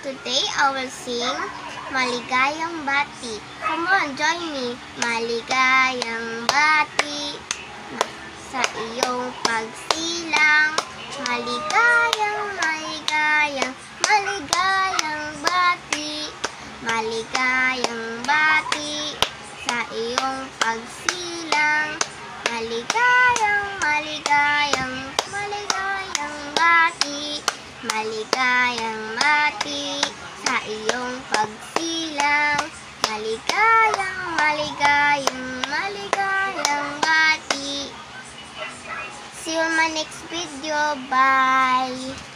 Today I will sing Maligayang Bati. Come on, join me. Maligayang bati sa iyong pagsilang. Maligayang, maligayang, maligayang bati. Maligayang bati sa iyong pagsilang. Maligayang, maligayang, maligayang bati. Maligayang bati sa iyong pagsilang. Maligayang, maligayang, maligayang bati. See you on my next video. Bye!